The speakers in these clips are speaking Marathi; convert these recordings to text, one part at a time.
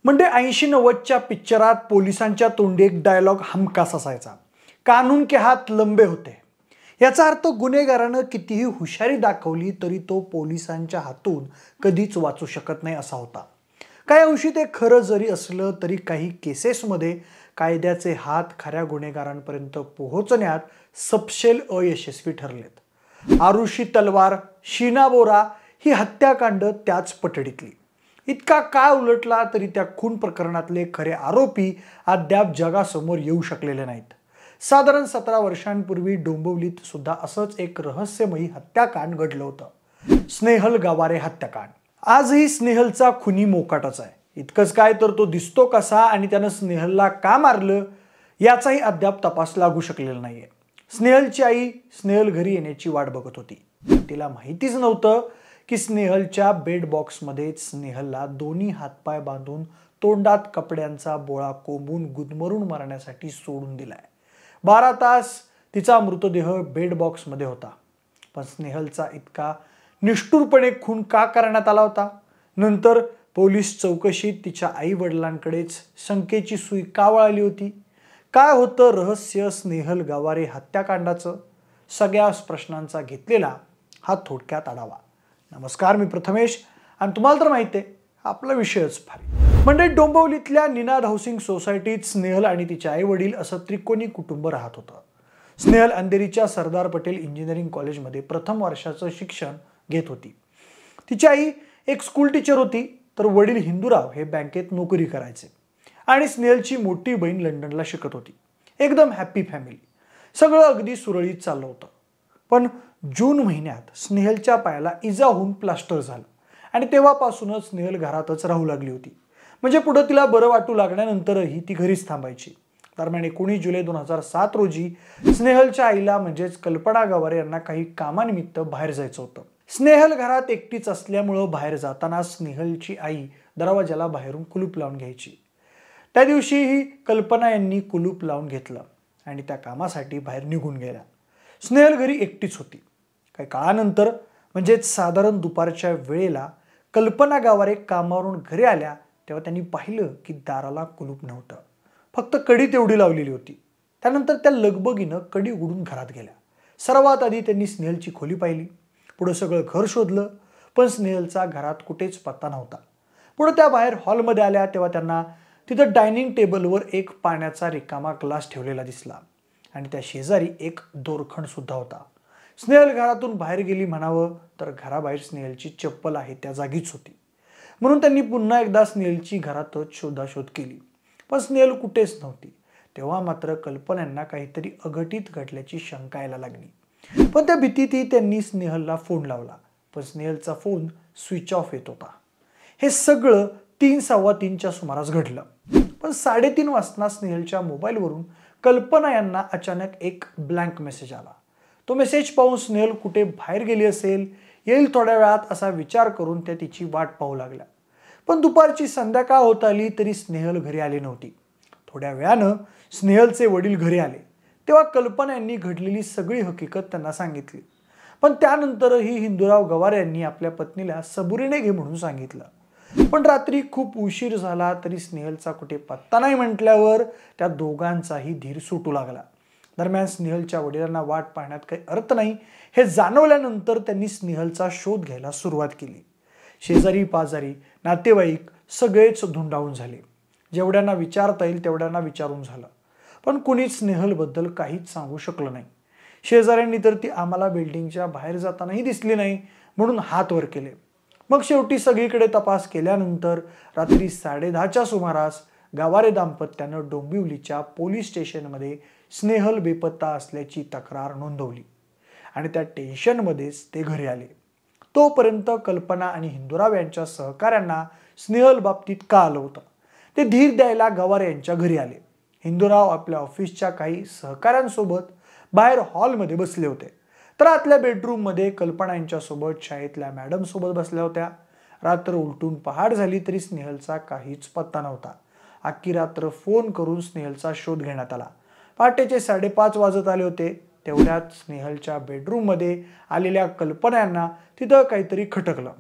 म्हणजे 80-90च्या पिक्चरात पोलिसांच्या तोंडी एक डायलॉग हमखास असायचा, कानून के हात लंबे होते। याचा अर्थ गुन्हेगारानं कितीही हुशारी दाखवली तरी तो पोलिसांच्या हातून कधीच वाचू शकत नाही असा होता। काही अंशी ते खरं जरी असलं तरी काही केसेसमध्ये कायद्याचे हात खऱ्या गुन्हेगारांपर्यंत पोहोचण्यात सपशेल अयशस्वी ठरलेत। आरुषी तलवार, शीना बोरा ही हत्याकांड त्याच पटडीतली। इतका काळ उलटला तरी त्या खून प्रकरणातले खरे आरोपी अद्याप जगासमोर येऊ शकलेले नाहीत। साधारण 17 वर्षांपूर्वी डोंबिवलीत सुद्धा असंच एक रहस्यमयी हत्याकांड घडलं होतं, स्नेहल गवारे हत्याकांड। आजही स्नेहलचा खुनी मोकाटच आहे। इतकंच काय तर तो दिसतो कसा आणि त्यानं स्नेहलला का मारलं याचाही अद्याप तपास लागू शकलेला नाहीये। स्नेहलची आई स्नेहल घरी येण्याची वाट बघत होती। तिला माहितीच नव्हतं की स्नेहलच्या बेड बॉक्समध्ये स्नेहलला दोन्ही हातपाय बांधून तोंडात कपड्यांचा बोळा कोंबून गुदमरून मारण्यासाठी सोडून दिलाय। 12 तास तिचा मृतदेह बेड बॉक्समध्ये होता। पण स्नेहलचा इतका निष्ठुरपणे खून का करण्यात आला होता? नंतर पोलीस चौकशीत तिच्या आई वडिलांकडेच शंकेची सुई का वळाली होती? काय होतं रहस्य स्नेहल गवारे हत्याकांडाचं? सगळ्या प्रश्नांचा घेतलेला हा थोडक्यात आढावा। नमस्कार, मी प्रथमेश आणि तुम्हाला तर माहिती आहे आपला विषयच भारी। म्हणजे डोंबिवलीतल्या निनाद हाऊसिंग सोसायटीत स्नेहल आणि तिचे आई वडील असं त्रिकोणी कुटुंब राहत होतं। स्नेहल अंधेरीच्या सरदार पटेल इंजिनिअरिंग कॉलेजमध्ये प्रथम वर्षाचं शिक्षण घेत होती। तिची आई एक स्कूल टीचर होती तर वडील हिंदूराव हे बँकेत नोकरी करायचे आणि स्नेहलची मोठी बहीण लंडनला शिकत होती। एकदम हॅपी फॅमिली, सगळं अगदी सुरळीत चाललं होतं। पण जून महिन्यात स्नेहलच्या पायाला इजा होऊन प्लास्टर झालं आणि तेव्हापासूनच स्नेहल घरातच राहू लागली होती। म्हणजे पुढे तिला बरं वाटू लागल्यानंतरही ती घरीच थांबायची। दरम्यान 19 जुलै 2007 रोजी स्नेहलच्या आईला म्हणजेच कल्पना गवारे यांना काही कामानिमित्त बाहेर जायचं होतं। स्नेहल घरात एकटीच असल्यामुळं बाहेर जाताना स्नेहलची आई दरवाजाला बाहेरून कुलूप लावून घ्यायची। त्या दिवशीही कल्पना यांनी कुलूप लावून घेतलं आणि त्या कामासाठी बाहेर निघून गेल्या। स्नेहल घरी एकटीच होती। काही काळानंतर म्हणजेच साधारण दुपारच्या वेळेला कल्पना गवारे कामावरून घरी आल्या तेव्हा त्यांनी पाहिलं की दाराला कुलूप नव्हतं, फक्त कडी तेवढी लावलेली होती। त्यानंतर त्या लगबगीनं कडी उघडून घरात गेल्या। सर्वात आधी त्यांनी स्नेहलची खोली पाहिली, पुढे सगळं घर शोधलं पण स्नेहलचा घरात कुठेच पत्ता नव्हता। पुढे त्या बाहेर हॉलमध्ये आल्या तेव्हा त्यांना तिथं डायनिंग टेबलवर एक पाण्याचा रिकामा ग्लास ठेवलेला दिसला आणि त्या शेजारी एक दोरखंड सुद्धा होता। स्नेहल घरातून बाहेर गेली म्हणावं तर घराबाहेर स्नेहलची चप्पल आहे त्या जागीच होती। म्हणून त्यांनी पुन्हा एकदा स्नेहलची घरातच शोधाशोध केली पण स्नेहल कुठेच नव्हती। तेव्हा मात्र कल्पनांना काहीतरी अघटित घडल्याची शंका यायला लागली। पण त्या भीतीतही त्यांनी स्नेहलला फोन लावला पण स्नेहलचा फोन स्विच ऑफ येत होता। हे सगळं 3:15च्या सुमारास घडलं। पण 3:30 वाजता स्नेहलच्या मोबाईलवरून कल्पना यांना अचानक एक ब्लँक मेसेज आला। तो मेसेज पाहून स्नेहल कुठे बाहेर गेली असेल, येईल थोड्या वेळात असा विचार करून त्या तिची वाट पाहू लागल्या। पण दुपारची संध्याकाळ होत आली तरी स्नेहल घरी आली नव्हती। थोड्या वेळानं स्नेहलचे वडील घरी आले तेव्हा कल्पना यांनी घडलेली सगळी हकीकत त्यांना सांगितली। पण त्यानंतरही हिंदूराव गवारे यांनी आपल्या पत्नीला सबुरीने घे म्हणून सांगितलं। पण रात्री खूप उशीर झाला तरी स्नेहलचा कुठे पत्ता नाही म्हटल्यावर त्या दोघांचाही धीर सुटू लागला। दरम्यान स्नेहलच्या वडिलांना वाट पाहण्यात काही अर्थ नाही हे जाणवल्यानंतर त्यांनी स्नेहलचा शोध घ्यायला सुरुवात केली। शेजारी पाजारी नातेवाईक सगळेच धुंडाळून झाले। जेवढ्यांना विचारता येईल तेवढ्यांना विचारून झालं पण कुणीच स्नेहलबद्दल काहीच सांगू शकलं नाही। शेजाऱ्यांनी तर ती आम्हाला बिल्डिंगच्या बाहेर जातानाही दिसली नाही म्हणून हात वर केले। मग शेवटी सगळीकडे तपास केल्यानंतर रात्री 10:30च्या सुमारास गवारे दाम्पत्यानं डोंबिवलीच्या पोलीस स्टेशनमध्ये स्नेहल बेपत्ता असल्याची तक्रार नोंदवली आणि त्या टेन्शनमध्येच ते घरी आले। तोपर्यंत कल्पना आणि हिंदूराव यांच्या सहकाऱ्यांना स्नेहल बाबतीत का आलं होतं ते धीर द्यायला गवारे यांच्या घरी आले। हिंदूराव आपल्या ऑफिसच्या काही सहकाऱ्यांसोबत बाहेर हॉलमध्ये बसले होते तर आतल्या बेडरूममध्ये कल्पना यांच्यासोबत शाळेतल्या मॅडम सोबत बसल्या होत्या। रात्र उलटून पहाट झाली तरी स्नेहलचा काहीच पत्ता नव्हता। अख्खी रात्र फोन करून स्नेहलचा शोध घेण्यात आला। पहाटेचे 5:30 वाजत आले होते तेवढ्यात स्नेहलच्या बेडरूममध्ये आलेल्या कल्पना यांना तिथं काहीतरी खटकलं।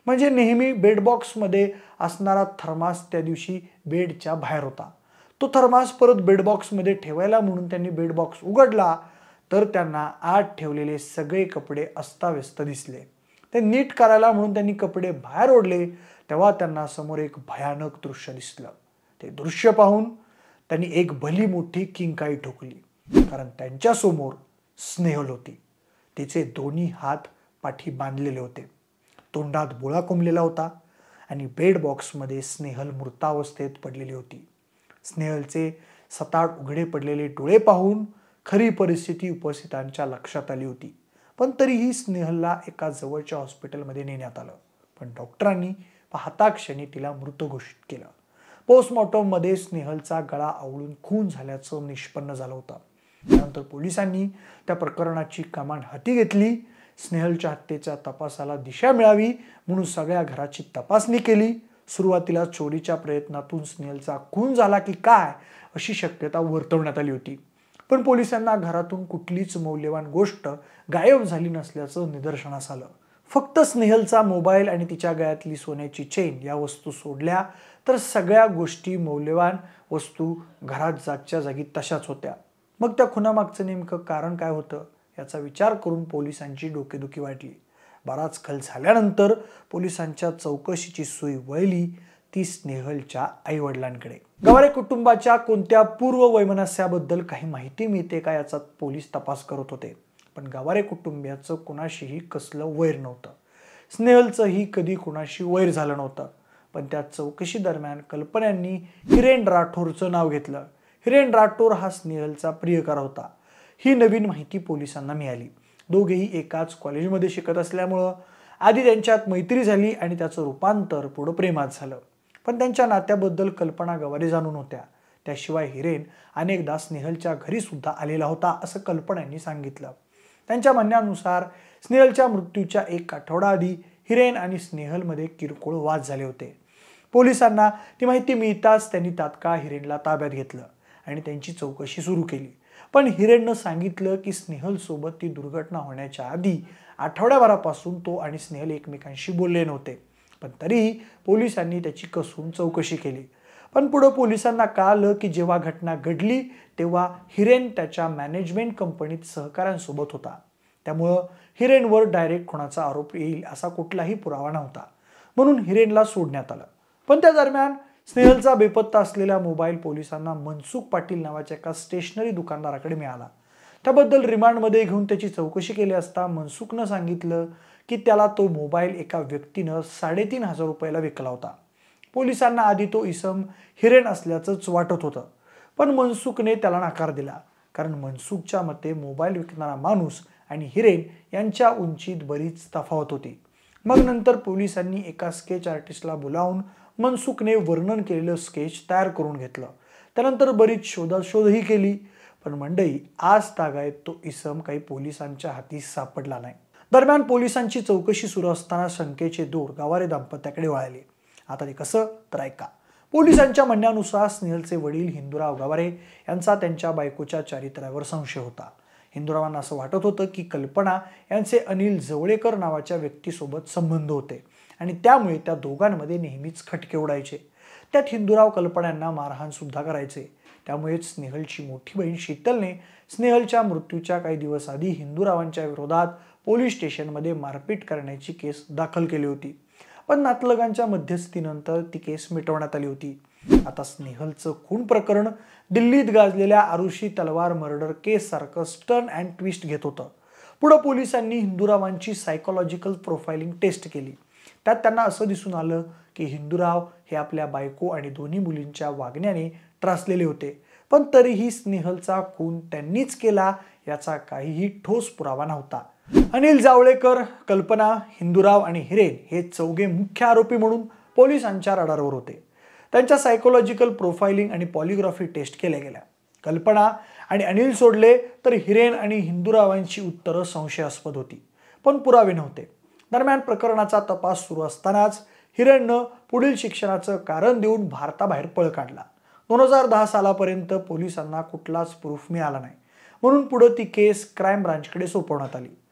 म्हणजे नेहमी बेडबॉक्समध्ये असणारा थर्मास त्या दिवशी बेडच्या बाहेर होता. तो थर्मास परत बेडबॉक्समध्ये ठेवायला म्हणून त्यांनी बेडबॉक्स उघडला तर त्यांना आत ठेवलेले सगळे कपडे अस्ताव्यस्त दिसले. ते नीट करायला म्हणून त्यांनी कपडे बाहेर ओढले तेव्हा त्यांना समोर एक भयानक दृश्य दिसलं. ते दृश्य पाहून त्यांनी एक भली मोठी किंकाळी ठोकली, कारण त्यांच्या समोर स्नेहल होती. तिचे दोन्ही हात पाठी बांधलेले होते, तोंडात बोळा कोंबलेला होता आणि बेड बॉक्समध्ये स्नेहल मृतावस्थेत पडलेली होती. स्नेहलचे सताड उघडे पडलेले डोळे पाहून खरी परिस्थिती उपस्थितांच्या लक्षात आली होती. पण तरीही स्नेहलला एका जवळच्या हॉस्पिटलमध्ये नेण्यात आलं. पण डॉक्टरांनी पाहता क्षणी तिला मृत घोषित केलं. पोस्टमॉर्टममध्ये स्नेहलचा गळा आवळून खून झाल्याचं निष्पन्न झालं होतं. त्यानंतर पोलिसांनी त्या प्रकरणाची कमान हाती घेतली. स्नेहलच्या हत्येच्या तपासाला दिशा मिळावी म्हणून सगळ्या घराची तपासणी केली. सुरुवातीला चोरीच्या प्रयत्नातून स्नेहलचा खून झाला की काय अशी शक्यता वर्तवण्यात आली होती. पण पोलिसांना घरातून कुठलीच मौल्यवान गोष्ट गायब झाली नसल्याचं निदर्शनास आलं. फक्त स्नेहलचा मोबाईल आणि तिच्या गळ्यातली सोन्याची चेन या वस्तू सोडल्या तर सगळ्या गोष्टी मौल्यवान वस्तू घरात जागच्या जागी तशाच होत्या. मग त्या खुनामागचं नेमकं कारण काय होतं याचा विचार करून पोलिसांची डोकेदुखी वाढली. बराच खल झाल्यानंतर पोलिसांच्या चौकशीची सुई वळली ती स्नेहलच्या आईवडिलांकडे. गवारे कुटुंबाच्या कोणत्या पूर्व वैमनस्याबद्दल काही माहिती मिळते का याचा पोलीस तपास करत होते. पण गवारे कुटुंबियाचं कुणाशीही कसलं वैर नव्हतं. स्नेहलचंही कधी कुणाशी वैर झालं नव्हतं. पण त्या चौकशी दरम्यान कल्पनांनी हिरेन राठोरचं नाव घेतलं. हिरेन राठोर हा स्नेहलचा प्रियकर होता. ही नवीन माहिती पोलिसांना मिळाली. दोघेही एकाच कॉलेजमध्ये शिकत असल्यामुळं आधी त्यांच्यात मैत्री झाली आणि त्याचं रूपांतर पुढं प्रेमात झालं. पण त्यांच्या नात्याबद्दल कल्पना गवारे जाणून होत्या. त्याशिवाय हिरेन अनेकदा स्नेहलच्या घरी सुद्धा आलेला होता असं कल्पनांनी सांगितलं. त्यांच्या म्हणण्यानुसार स्नेहलच्या मृत्यूच्या एक आठवडा आधी हिरेन आणि स्नेहलमध्ये किरकोळ वाद झाले होते. पोलिसांना ती माहिती मिळताच त्यांनी तात्काळ हिरेनला ताब्यात घेतलं आणि त्यांची चौकशी सुरू केली. पण हिरेननं सांगितलं की स्नेहल सोबत ती दुर्घटना होण्याच्या आधी आठवड्याभरापासून तो आणि स्नेहल एकमेकांशी बोलले नव्हते. पण तरीही पोलिसांनी त्याची कसून चौकशी केली. पण पुढे पोलिसांना कळालं की जेव्हा घटना घडली तेव्हा हिरेन त्याच्या मॅनेजमेंट कंपनीत सहकाऱ्यांसोबत होता. त्यामुळं हिरेनवर डायरेक्ट खुनाचा आरोप येईल असा कुठलाही पुरावा नव्हता. म्हणून हिरेनला सोडण्यात आलं. पण त्या दरम्यान स्नेहलचा बेपत्ता असलेला मोबाईल पोलिसांना मनसुख पाटील नावाच्या एका स्टेशनरी दुकानदाराकडे मिळाला. त्याबद्दल रिमांडमध्ये घेऊन त्याची चौकशी केली असता मनसुखनं सांगितलं की त्याला तो मोबाईल एका व्यक्तीनं 3,500 रुपयाला विकला होता. पोलिसांना आधी तो इसम हिरेन असल्याचंच वाटत होतं. पण मनसुखने त्याला नकार दिला, कारण मनसुखच्या मते मोबाईल विकणारा माणूस आणि हिरेन यांच्या उंचीत बरीच तफावत होती. मग नंतर पोलिसांनी एका स्केच आर्टिस्टला बोलावून मनसुखने वर्णन केलेलं स्केच तयार करून घेतलं. त्यानंतर बरीच शोधाशोधही केली. पण मंडळी आज तागायत तो इसम काही पोलिसांच्या हाती सापडला नाही. दरम्यान पोलिसांची चौकशी सुरू असताना शंकेचे दोर गवारे दाम्पत्याकडे वळाले. आता ते कसं तर ऐका. पोलिसांच्या म्हणण्यानुसार स्नेहलचे वडील हिंदूराव गवारे यांचा त्यांच्या बायकोच्या चारित्र्यावर संशय होता. हिंदूरावांना असं वाटत होतं की कल्पना यांचे अनिल जवळेकर नावाच्या व्यक्तीसोबत संबंध होते आणि त्यामुळे त्या दोघांमध्ये नेहमीच खटके उडायचे. त्यात हिंदूराव कल्पनांना मारहाण सुद्धा करायचे. त्यामुळेच स्नेहलची मोठी बहीण शीतलने स्नेहलच्या मृत्यूच्या काही दिवस आधी हिंदूरावांच्या विरोधात पोलीस स्टेशनमध्ये मारपीट करण्याची केस दाखल केली होती. पण नातलगांच्या मध्यस्थीनंतर ती केस मिटवण्यात आली होती. आता स्नेहलचं खून प्रकरण दिल्लीत गाजलेल्या आरुषी तलवार मर्डर केस सारखं टर्न अँड ट्विस्ट घेत होतं. पुढे पोलिसांनी हिंदूरावांची सायकोलॉजिकल प्रोफाइलिंग टेस्ट केली. त्यात त्यांना असं दिसून आलं की हिंदूराव हे आपल्या बायको आणि दोन्ही मुलींच्या वागण्याने त्रासलेले होते. पण तरीही स्नेहलचा खून त्यांनीच केला याचा काहीही ठोस पुरावा नव्हता. अनिल जावळेकर, कल्पना, हिंदूराव आणि हिरेन हे चौघे मुख्य आरोपी म्हणून पोलिसांच्या रडारवर होते. त्यांच्या सायकोलॉजिकल प्रोफाइलिंग आणि पॉलिग्राफी टेस्ट केल्या गेल्या. कल्पना आणि अनिल सोडले तर हिरेन आणि हिंदूरावांची उत्तरं संशयास्पद होती, पण पुरावे नव्हते. दरम्यान प्रकरणाचा तपास सुरू असतानाच हिरेननं पुढील शिक्षणाचं कारण देऊन भारताबाहेर पळ काढला. 2010 सालापर्यंत पोलिसांना कुठलाच प्रूफ मिळाला नाही. म्हणून पुढे ती केस क्राईम ब्रांचकडे सोपवण्यात आली.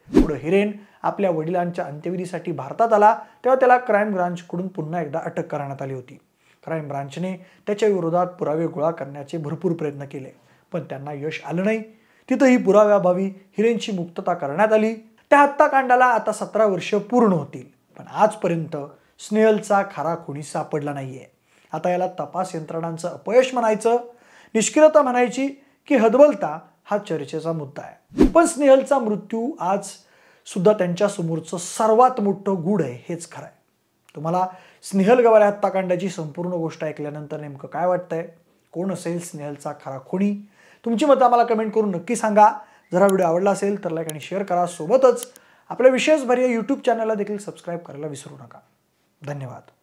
पुढे हिरेन आपल्या वडिलांच्या अंत्यविधीसाठी भारतात आला तेव्हा त्याला क्राईम ब्रांचकडून पुन्हा एकदा अटक करण्यात आली होती. क्राईम ब्रांचने त्याच्या विरोधात पुरावे गोळा करण्याचे भरपूर प्रयत्न केले, पण त्यांना यश आलं नाही. तिथंही पुराव्याअभावी हिरेनची मुक्तता करण्यात आली. त्या हत्याकांडाला आता 17 वर्ष पूर्ण होतील, पण आजपर्यंत स्नेहलचा खरा खुनी सापडला नाहीये. आता याला तपास यंत्रणांचं अपयश म्हणायचं, निष्क्रियता म्हणायची की हतबलता हा चर्चेचा मुद्दा आहे. पण स्नेहलचा मृत्यू आज सुद्धा त्यांच्या समोरचं सर्वात मोठं गूढ आहे हेच खरं आहे. तुम्हाला स्नेहल गवारे हत्याकांडाची संपूर्ण गोष्ट ऐकल्यानंतर नेमकं काय वाटतंय? कोण असेल स्नेहलचा खरा खुनी? तुमची मतं आम्हाला कमेंट करून नक्की सांगा. जर हा व्हिडिओ आवडला असेल तर लाईक आणि शेअर करा. सोबतच आपल्या विशेष भर या यूट्यूब चॅनलला देखील सबस्क्राईब करायला विसरू नका. धन्यवाद.